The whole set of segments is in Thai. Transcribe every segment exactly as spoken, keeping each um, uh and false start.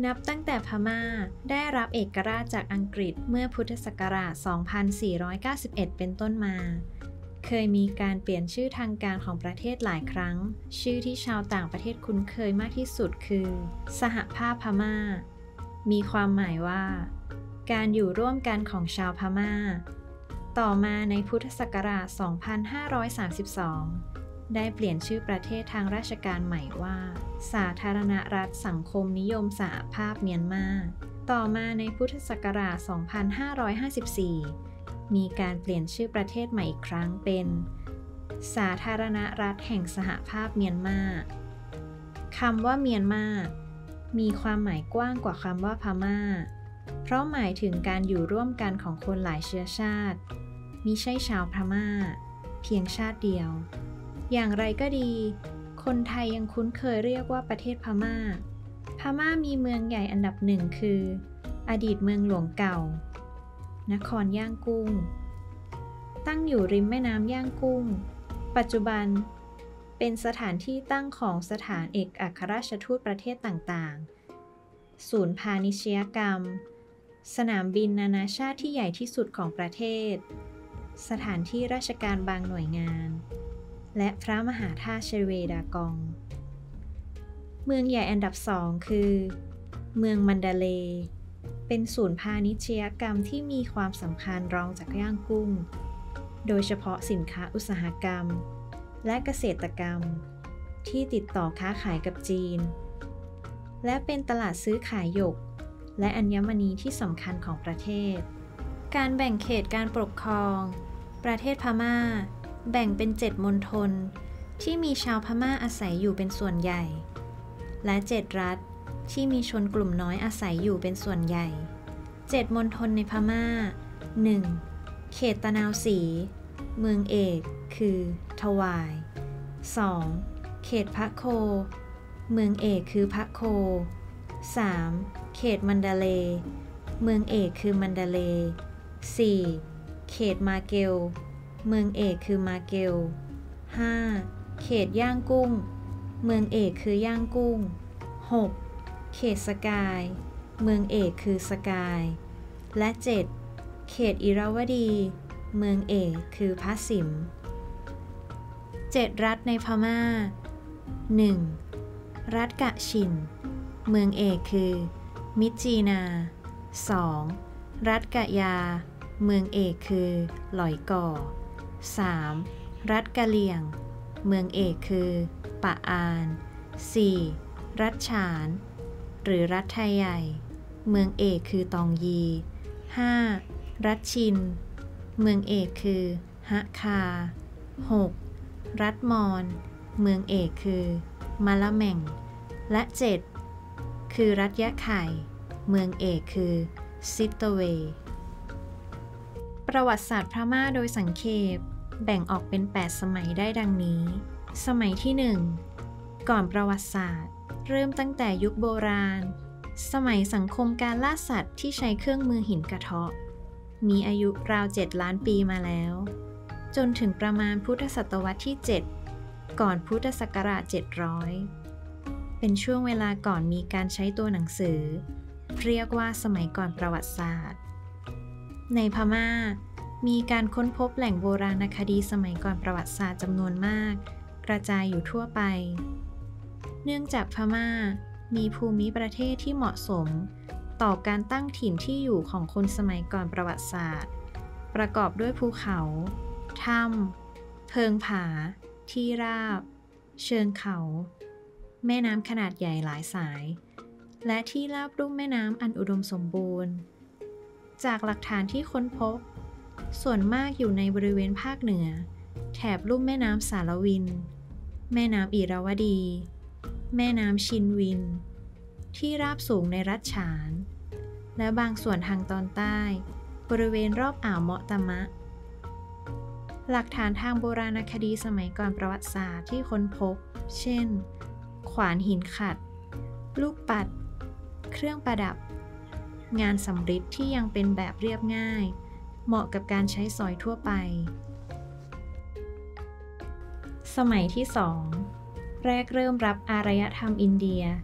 นับตั้งแต่พม่าได้รับเอกราชจากอังกฤษเมื่อพุทธศักราช สองพันสี่ร้อยเก้าสิบเอ็ด เป็นต้นมาเคยมีการเปลี่ยนชื่อทางการของประเทศหลายครั้งชื่อที่ชาวต่างประเทศคุ้นเคยมากที่สุดคือสหภาพพม่ามีความหมายว่าการอยู่ร่วมกันของชาวพม่าต่อมาในพุทธศักราช สองพันห้าร้อยสามสิบสอง ได้เปลี่ยนชื่อประเทศทางราชการใหม่ว่าสาธารณรัฐสังคมนิยมสหภาพเมียนมาต่อมาในพุทธศักราช สองพันห้าร้อยห้าสิบสี่ มีการเปลี่ยนชื่อประเทศใหม่อีกครั้งเป็นสาธารณรัฐแห่งสหภาพเมียนมาคำว่าเมียนมามีความหมายกว้างกว่าคำว่าพม่าเพราะหมายถึงการอยู่ร่วมกันของคนหลายเชื้อชาติมิใช่ชาวพม่าเพียงชาติเดียวอย่างไรก็ดีคนไทยยังคุ้นเคยเรียกว่าประเทศพม่าพม่ามีเมืองใหญ่อันดับหนึ่งคืออดีตเมืองหลวงเก่านครย่างกุ้งตั้งอยู่ริมแม่น้ำย่างกุ้งปัจจุบันเป็นสถานที่ตั้งของสถานเอกอัครราชทูตประเทศต่างๆศูนย์พาณิชยกรรมสนามบินนานาชาติที่ใหญ่ที่สุดของประเทศสถานที่ราชการบางหน่วยงานและพระมหาธาตุเชเวดากองเมืองใหญ่อันดับสองคือเมืองมันดาเลย์เป็นศูนย์พาณิชยกรรมที่มีความสำคัญรองจากย่างกุ้งโดยเฉพาะสินค้าอุตสาหกรรมและเกษตรกรรมที่ติดต่อค้าขายกับจีนและเป็นตลาดซื้อขายหยกและอัญมณีที่สำคัญของประเทศการแบ่งเขตการปกครองประเทศพม่าแบ่งเป็นเจ็ดมณฑลที่มีชาวพม่าอาศัยอยู่เป็นส่วนใหญ่และเจ็ดรัฐที่มีชนกลุ่มน้อยอาศัยอยู่เป็นส่วนใหญ่เจ็ดมณฑลในพม่า หนึ่ง เขตตะนาวศรีเมืองเอกคือถวาย สอง เขตพะโคเมืองเอกคือพะโค สาม เขตมันดาเลย์เมืองเอกคือมันดาเลย์ สี่ เขตมาเกลเมืองเอกคือมาเกล ห้า เขตย่างกุ้งเมืองเอกคือย่างกุ้ง หก เขตสกายเมืองเอกคือสกายและ เจ็ด เขตอิราวดีเมืองเอกคือพระสิมห์เจ็ดรัฐในพม่า หนึ่ง รัฐกะชินเมืองเอกคือมิตรจีนา สอง รัฐกะยาเมืองเอกคือหลอยก่อ สาม รัฐกะเหลี่ยงเมืองเอกคือปะอาน สี่ รัฐฉานหรือรัฐไทยใหญ่เมืองเอกคือตองยี ห้า รัฐชินเมืองเอกคือฮะคา หก รัฐมอญเมืองเอกคือมะละแม่งและ เจ็ด คือรัฐยะไข่เมืองเอกคือซิตเวประวัติศาสตร์พม่าโดยสังเขปแบ่งออกเป็นแปดสมัยได้ดังนี้สมัยที่หนึ่งก่อนประวัติศาสตร์เริ่มตั้งแต่ยุคโบราณสมัยสังคมการล่าสัตว์ที่ใช้เครื่องมือหินกระเทาะมีอายุราวเจ็ดล้านปีมาแล้วจนถึงประมาณพุทธศตวรรษที่เจ็ดก่อนพุทธศักราชเจ็ดร้อยเป็นช่วงเวลาก่อนมีการใช้ตัวหนังสือเรียกว่าสมัยก่อนประวัติศาสตร์ในพม่ามีการค้นพบแหล่งโบราณคดีสมัยก่อนประวัติศาสตร์จำนวนมากกระจายอยู่ทั่วไปเนื่องจากพม่ามีภูมิประเทศที่เหมาะสมต่อการตั้งถิ่นที่อยู่ของคนสมัยก่อนประวัติศาสตร์ประกอบด้วยภูเขาถ้ำเพิงผาที่ราบเชิงเขาแม่น้ำขนาดใหญ่หลายสายและที่ราบลุ่มแม่น้ำอันอุดมสมบูรณ์จากหลักฐานที่ค้นพบส่วนมากอยู่ในบริเวณภาคเหนือแถบลุ่มแม่น้ำสารวินแม่น้ำอิราวดีแม่น้ำชินวินที่ราบสูงในรัฐฉานและบางส่วนทางตอนใต้บริเวณรอบอ่าวเมาะตะมะหลักฐานทางโบราณคดีสมัยก่อนประวัติศาสตร์ที่ค้นพบเช่นขวานหินขัดลูกปัดเครื่องประดับงานสำริดที่ยังเป็นแบบเรียบง่ายเหมาะกับการใช้สอยทั่วไปสมัยที่สองแรกเริ่มรับอารยธรรมอินเดีย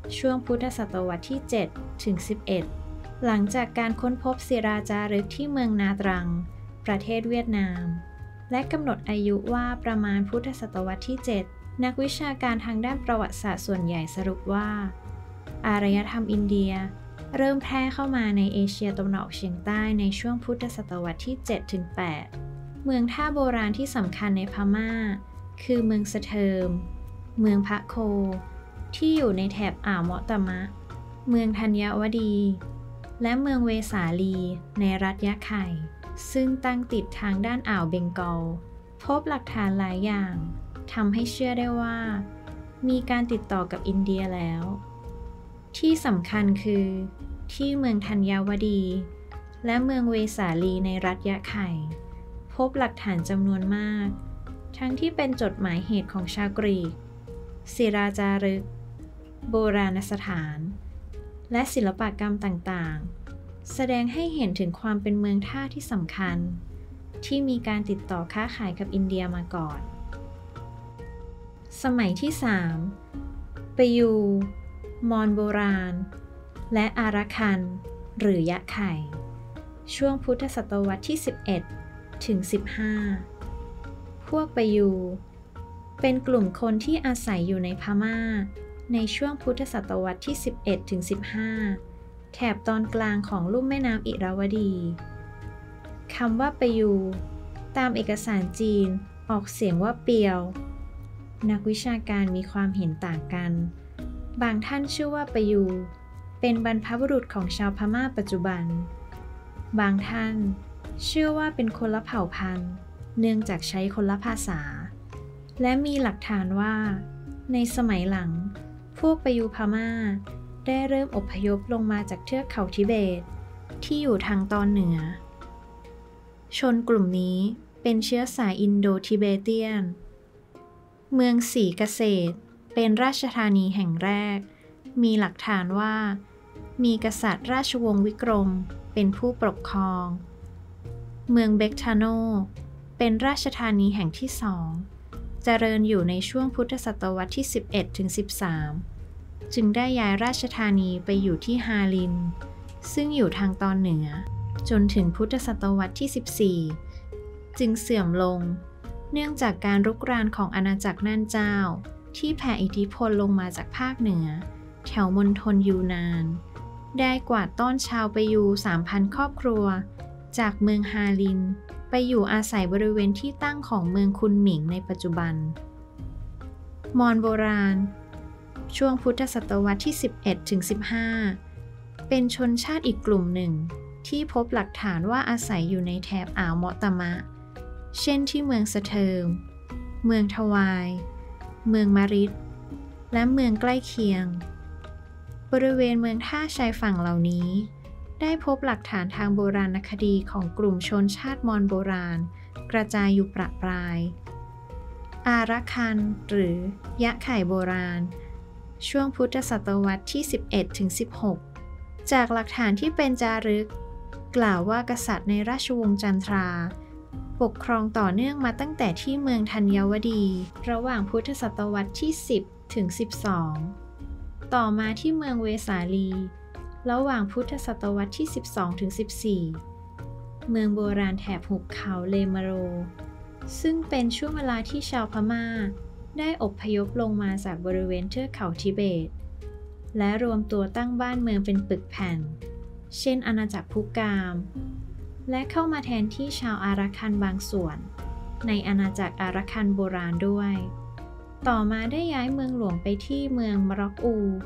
ช่วงพุทธศตวรรษที่ เจ็ด ถึง สิบเอ็ด หลังจากการค้นพบศิราจารึกที่เมืองนาตรัง ประเทศเวียดนาม และกำหนดอายุว่าประมาณพุทธศตวรรษที่ เจ็ด นักวิชาการทางด้านประวัติศาสตร์ส่วนใหญ่สรุปว่า อารยธรรมอินเดียเริ่มแพร่เข้ามาในเอเชียตะวันออกเฉียงใต้ในช่วงพุทธศตวรรษที่ เจ็ด ถึง แปด เมืองท่าโบราณที่สำคัญในพม่าคือเมืองสะเทิม เมืองพะโค ที่อยู่ในแถบอ่าวเมาะตะมะ เมืองธัญวดี และเมืองเวสาลีในรัฐยะไข่ ซึ่งตั้งติดทางด้านอ่าวเบงกอล พบหลักฐานหลายอย่างทำให้เชื่อได้ว่ามีการติดต่อกับอินเดียแล้ว ที่สำคัญคือที่เมืองธัญวดี และเมืองเวสาลีในรัฐยะไข่ พบหลักฐานจำนวนมาก ทั้งที่เป็นจดหมายเหตุของชาวกรีก ศิราจารึก โบราณสถาน และศิลปกรรมต่างๆ แสดงให้เห็นถึงความเป็นเมืองท่าที่สำคัญ ที่มีการติดต่อค้าขายกับอินเดียมาก่อน สมัยที่ สาม ปยู มอญโบราณ และอารัคัน หรือยะไข่ ช่วงพุทธศตวรรษที่ สิบเอ็ด ถึง สิบห้า พวกปยู เป็นกลุ่มคนที่อาศัยอยู่ในพม่าในช่วงพุทธศตวรรษที่ สิบเอ็ด ถึง สิบห้า แถบตอนกลางของลุ่มแม่น้ำอิราวดีคำว่าปยูตามเอกสารจีนออกเสียงว่าเปียว นักวิชาการมีความเห็นต่างกัน บางท่านเชื่อว่าปยูเป็นบรรพบุรุษของชาวพม่าปัจจุบัน บางท่านเชื่อว่าเป็นคนละเผ่าพันธุ์เนื่องจากใช้คนละภาษา และมีหลักฐานว่าในสมัยหลังพวกปยูพม่าได้เริ่มอพยพลงมาจากเทือกเขาทิเบตที่อยู่ทางตอนเหนือ ชนกลุ่มนี้เป็นเชื้อสายอินโดทิเบเตียน เมืองศรีเกษตรเป็นราชธานีแห่งแรก มีหลักฐานว่ามีกษัตริย์ราชวงศ์วิกรมเป็นผู้ปกครอง เมืองเบกทาโนเป็นราชธานีแห่งที่สองเจริญอยู่ในช่วงพุทธศตวรรษที่ สิบเอ็ด ถึง สิบสาม จึงได้ย้ายราชธานีไปอยู่ที่ฮาลินซึ่งอยู่ทางตอนเหนือจนถึงพุทธศตวรรษที่ สิบสี่ จึงเสื่อมลงเนื่องจากการรุกรานของอาณาจักรน่านเจ้าที่แผ่อิทธิพลลงมาจากภาคเหนือแถวมณฑลยูนานได้กวาดต้อนชาวปยู สามพัน ครอบครัวจากเมืองฮาลินไปอยู่อาศัยบริเวณที่ตั้งของเมืองคุนหมิงในปัจจุบัน มอญโบราณช่วงพุทธศตวรรษที่ สิบเอ็ด ถึง สิบห้า เป็นชนชาติอีกกลุ่มหนึ่งที่พบหลักฐานว่าอาศัยอยู่ในแถบอ่าวเมาะตะมะเช่นที่เมืองสะเทิม เมืองทวาย เมืองมาริดและเมืองใกล้เคียง บริเวณเมืองท่าชายฝั่งเหล่านี้ได้พบหลักฐานทางโบราณคดีของกลุ่มชนชาติมอญโบราณกระจายอยู่ประปราย อารัคันหรือยะไข่โบราณช่วงพุทธศตวรรษที่ สิบเอ็ด ถึง สิบหก จากหลักฐานที่เป็นจารึกกล่าวว่ากษัตริย์ในราชวงศ์จันทราปกครองต่อเนื่องมาตั้งแต่ที่เมืองธัญวดีระหว่างพุทธศตวรรษที่ สิบ ถึง สิบสอง ต่อมาที่เมืองเวสาลีระหว่างพุทธศตวรรษที่ สิบสอง ถึง สิบสี่ เมืองโบราณแถบหุบเขาเลมาโรซึ่งเป็นช่วงเวลาที่ชาวพม่าได้อพยพลงมาจากบริเวณเทือกเขาทิเบตและรวมตัวตั้งบ้านเมืองเป็นปึกแผ่นเช่นอาณาจักรพุกาม และเข้ามาแทนที่ชาวอารัคันบางส่วนในอาณาจักรอารัคันโบราณด้วย ต่อมาได้ย้ายเมืองหลวงไปที่เมืองมร็อกอู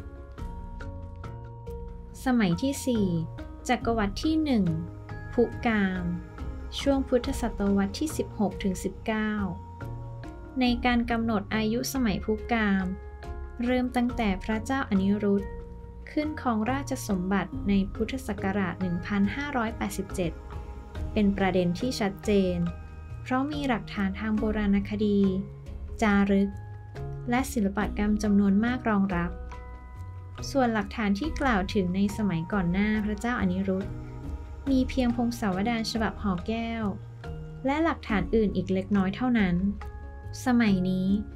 สมัยที่ สี่ จักรวรรดิที่ หนึ่ง พุกาม ช่วงพุทธศตวรรษที่ สิบหก ถึง สิบเก้า ในการกำหนดอายุสมัยพุกาม เริ่มตั้งแต่พระเจ้าอนิรุทธขึ้นครองราชสมบัติในพุทธศักราช หนึ่งพันห้าร้อยแปดสิบเจ็ด เป็นประเด็นที่ชัดเจนเพราะมีหลักฐานทางโบราณคดี จารึก และศิลปกรรมจำนวนมากรองรับ ส่วนหลักฐานที่กล่าวถึงในสมัยก่อนหน้าพระเจ้าอนิรุทธมีเพียงพงศาวดารฉบับหอแก้วและหลักฐานอื่นอีกเล็กน้อยเท่านั้น สมัยนี้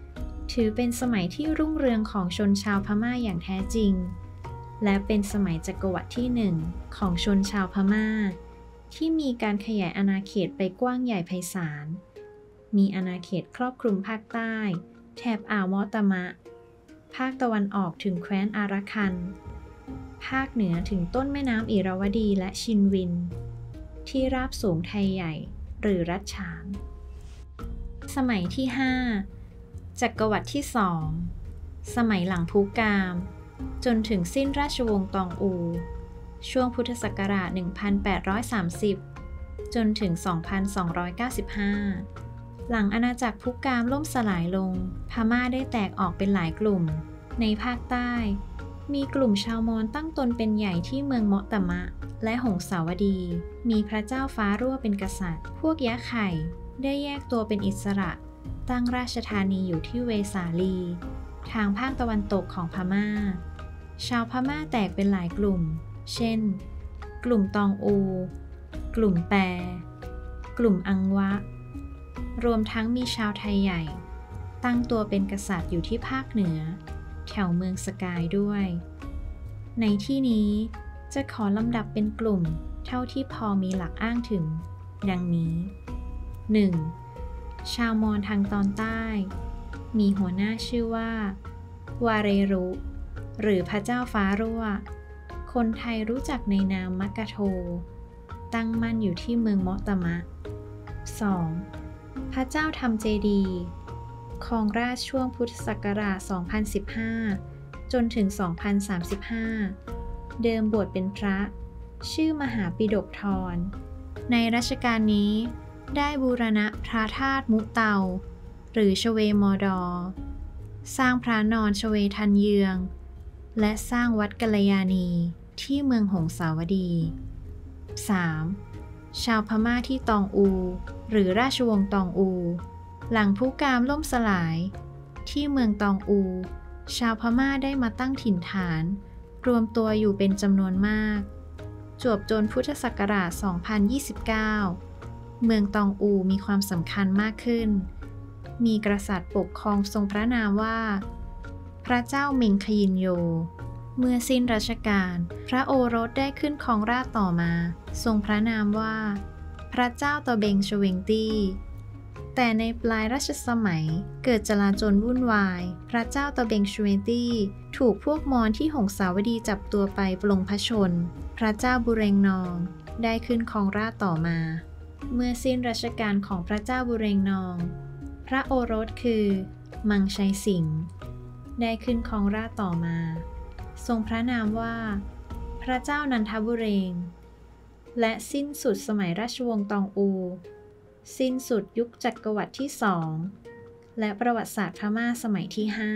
ถือเป็นสมัยที่รุ่งเรืองของชนชาวพม่าอย่างแท้จริงและเป็นสมัยจักรวรรดิที่หนึ่งของชนชาวพม่าที่มีการขยายอาณาเขตไปกว้างใหญ่ไพศาลมีอาณาเขตครอบคลุมภาคใต้แถบอ่าวมอตามะภาคตะวันออกถึงแคว้นอารัคันภาคเหนือถึงต้นแม่น้ำอิราวดีและชินวินที่ราบสูงไทยใหญ่หรือรัชฉานสมัยที่ห้าจักรวรรดิที่สองสมัยหลังพุกามจนถึงสิ้นราชวงศ์ตองอูช่วงพุทธศักราช หนึ่งพันแปดร้อยสามสิบ จนถึง สองพันสองร้อยเก้าสิบห้า หลังอาณาจักรพุกามล่มสลายลงพม่าได้แตกออกเป็นหลายกลุ่มในภาคใต้มีกลุ่มชาวมอญตั้งตนเป็นใหญ่ที่เมืองเมาะตะมะและหงสาวดีมีพระเจ้าฟ้ารั่วเป็นกษัตริย์พวกยะไข่ได้แยกตัวเป็นอิสระตั้งราชธานีอยู่ที่เวสาลีทางภาคตะวันตกของพม่าชาวพม่าแตกเป็นหลายกลุ่มเช่นกลุ่มตองอูกลุ่มแปกลุ่มอังวะรวมทั้งมีชาวไทยใหญ่ตั้งตัวเป็นกษัตริย์อยู่ที่ภาคเหนือแถวเมืองสกายด้วยในที่นี้จะขอลำดับเป็นกลุ่มเท่าที่พอมีหลักอ้างถึงดังนี้ หนึ่ง. ชาวมอญทางตอนใต้มีหัวหน้าชื่อว่าวาเรรุหรือพระเจ้าฟ้ารั่วคนไทยรู้จักในนามมักกะโทตั้งมั่นอยู่ที่เมืองเมาะตะมะ สอง. พระเจ้าทำเจดีย์ครองราชย์ช่วงพุทธศักราช สองพันสิบห้า จนถึง สองพันสามสิบห้า เดิมบวชเป็นพระชื่อมหาปิฎกธรในรัชกาลนี้ได้บูรณะพระธาตุมุเตาหรือชเวมอดอสร้างพระนอนชเวทันเยืองและสร้างวัดกัลยาณีที่เมืองหงสาวดี สาม. ชาวพม่าที่ตองอูหรือราชวงศ์ตองอูหลังพุกามล่มสลายที่เมืองตองอูชาวพม่าได้มาตั้งถิ่นฐานรวมตัวอยู่เป็นจำนวนมากจวบจนพุทธศักราช สองพันยี่สิบเก้า เมืองตองอูมีความสำคัญมากขึ้นมีกษัตริย์ปกครองทรงพระนามว่าพระเจ้าเมงคยินโยเมื่อสิ้นรัชกาลพระโอรสได้ขึ้นครองราชย์ต่อมาทรงพระนามว่าพระเจ้าตะเบงชเวงตี้แต่ในปลายรัชสมัยเกิดจลาจลวุ่นวายพระเจ้าตะเบงชเวงตี้ถูกพวกมอญที่หงสาวดีจับตัวไปปลงพระชนพระเจ้าบุเรงนองได้ขึ้นครองราชย์ต่อมาเมื่อสิ้นรัชกาลของพระเจ้าบุเรงนองพระโอรสคือมังชัยสิงห์ได้ขึ้นครองราชย์ต่อมาทรงพระนามว่าพระเจ้านันทบุเรงและสิ้นสุดสมัยราชวงศ์ตองอูสิ้นสุดยุคจักรวรรดิที่สองและประวัติศาสตร์พม่าสมัยที่ห้า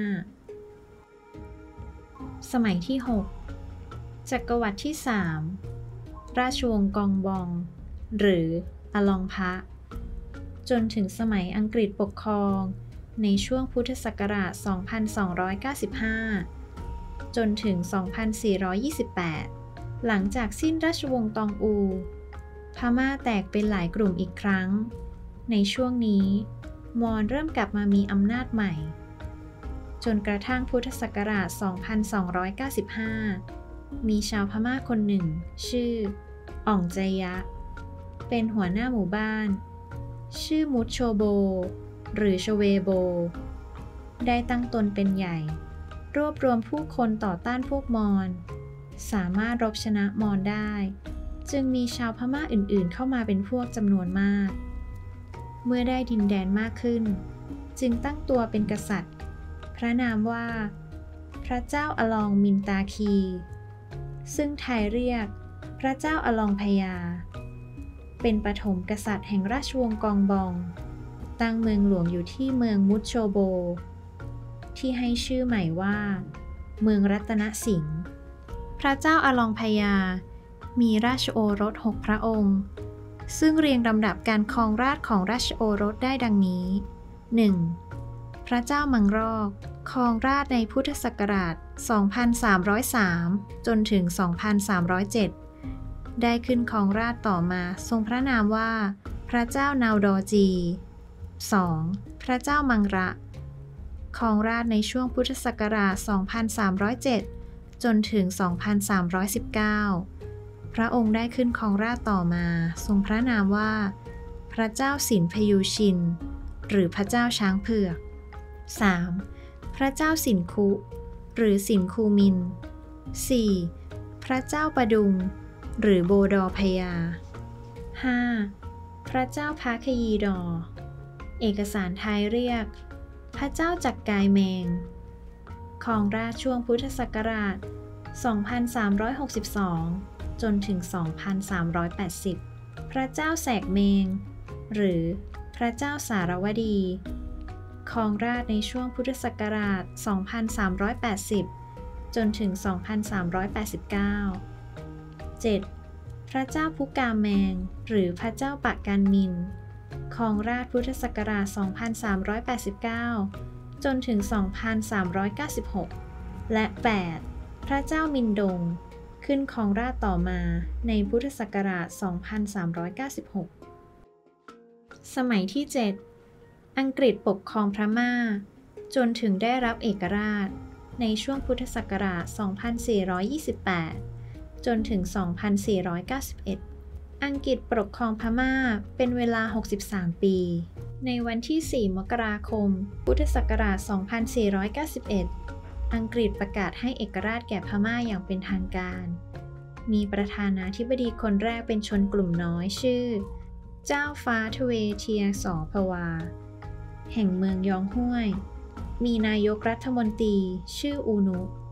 สมัยที่หกจักรวรรดิที่สามราชวงศ์กองบองหรืออลองพะจนถึงสมัยอังกฤษปกครองในช่วงพุทธศักราช สองพันสองร้อยเก้าสิบห้า จนถึง สองพันสี่ร้อยยี่สิบแปด หลังจากสิ้นราชวงศ์ตองอูพม่าแตกเป็นหลายกลุ่มอีกครั้งในช่วงนี้มอญเริ่มกลับมามีอำนาจใหม่จนกระทั่งพุทธศักราช สองพันสองร้อยเก้าสิบห้า มีชาวพม่าคนหนึ่งชื่ออ่องใจยะเป็นหัวหน้าหมู่บ้านชื่อมุตโชโบหรือชเวโบได้ตั้งตนเป็นใหญ่รวบรวมผู้คนต่อต้านพวกมอญสามารถรบชนะมอญได้จึงมีชาวพม่าอื่นๆเข้ามาเป็นพวกจำนวนมากเมื่อได้ดินแดนมากขึ้นจึงตั้งตัวเป็นกษัตริย์พระนามว่าพระเจ้าอลองมินตาคีซึ่งไทยเรียกพระเจ้าอลองพญาเป็นปฐมกษัตริย์แห่งราชวงศ์กองบองตั้งเมืองหลวงอยู่ที่เมืองมุตโชโบที่ให้ชื่อใหม่ว่าเมืองรัตนสิงห์พระเจ้าอลองพญามีราชโอรสหกพระองค์ซึ่งเรียงลำดับการครองราชย์ของราชโอรสได้ดังนี้ หนึ่ง. พระเจ้ามังรอกครองราชย์ในพุทธศักราช สองพันสามร้อยสาม จนถึง สองพันสามร้อยเจ็ด ได้ขึ้นครองราชย์ต่อมาทรงพระนามว่าพระเจ้านาวดอจี สอง. พระเจ้ามังระครองราชย์ในช่วงพุทธศักราช สองพันสามร้อยเจ็ด จนถึง สองพันสามร้อยสิบเก้า พระองค์ได้ขึ้นครองราชย์ต่อมาทรงพระนามว่าพระเจ้าสินพยุชินหรือพระเจ้าช้างเผือก สาม. พระเจ้าสินคุหรือสินคูมิน สี่. พระเจ้าประดุงหรือโบดอพยา ห้า. พระเจ้าพาคยีดอ เอกสารไทยเรียกพระเจ้าจักกายแมงครองราชย์ช่วงพุทธศักราช สองพันสามร้อยหกสิบสอง จนถึง สองพันสามร้อยแปดสิบ พระเจ้าแสกเมงหรือพระเจ้าสารวดีครองราชย์ในช่วงพุทธศักราช สองพันสามร้อยแปดสิบ จนถึง สองพันสามร้อยแปดสิบเก้า เจ็ด. พระเจ้าพุกาแมงหรือพระเจ้าปะกันมินครองราชย์พุทธศักราช สองพันสามร้อยแปดสิบเก้า จนถึง สองพันสามร้อยเก้าสิบหก และ แปด. พระเจ้ามินดงขึ้นครองราชย์ต่อมาในพุทธศักราช สองพันสามร้อยเก้าสิบหก สมัยที่ เจ็ดอังกฤษปกครองพม่าจนถึงได้รับเอกราชในช่วงพุทธศักราช สองพันสี่ร้อยยี่สิบแปด จนถึง สองพันสี่ร้อยเก้าสิบเอ็ด อังกฤษปกครองพม่าเป็นเวลา หกสิบสาม ปี ในวันที่ สี่ มกราคม พุทธศักราช สองพันสี่ร้อยเก้าสิบเอ็ด อังกฤษประกาศให้เอกราชแก่พม่าอย่างเป็นทางการ มีประธานาธิบดีคนแรกเป็นชนกลุ่มน้อยชื่อเจ้าฟ้าทเวเทียสอพวาแห่งเมืองยองห้วย มีนายกรัฐมนตรีชื่ออูนุ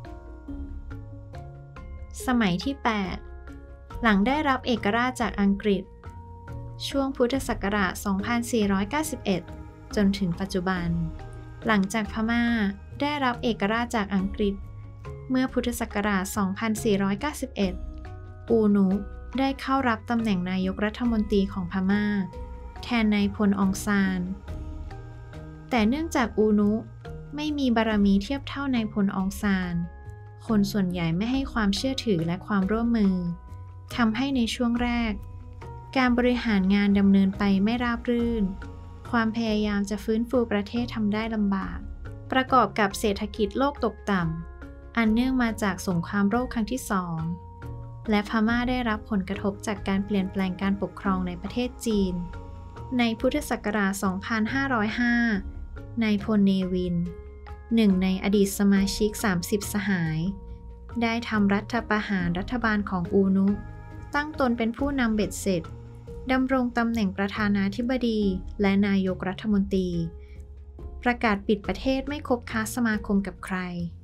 สมัยที่ แปด หลังได้รับเอกราชจากอังกฤษช่วงพุทธศักราช สองพันสี่ร้อยเก้าสิบเอ็ด จนถึงปัจจุบันหลังจากพม่าได้รับเอกราชจากอังกฤษเมื่อพุทธศักราช สองพันสี่ร้อยเก้าสิบเอ็ด อูนุได้เข้ารับตำแหน่งนายกรัฐมนตรีของพม่าแทนนายพลองซานแต่เนื่องจากอูนุไม่มีบารมีเทียบเท่านายพลองซานคนส่วนใหญ่ไม่ให้ความเชื่อถือและความร่วมมือทำให้ในช่วงแรกการบริหารงานดำเนินไปไม่ราบรื่นความพยายามจะฟื้นฟูประเทศทำได้ลำบากประกอบกับเศรษฐกิจโลกตกต่ำอันเนื่องมาจากสงครามโลกครั้งที่สองและพม่าได้รับผลกระทบจากการเปลี่ยนแปลงการปกครองในประเทศจีนในพุทธศักราช สองพันห้าร้อยห้า นายพลเนวินหนึ่งในอดีตสมาชิก สามสิบ สหายได้ทำรัฐประหารรัฐบาลของอูนุตั้งตนเป็นผู้นำเบ็ดเสร็จดำรงตำแหน่งประธานาธิบดีและนายกรัฐมนตรีประกาศปิดประเทศไม่คบค้าสมาคมกับใคร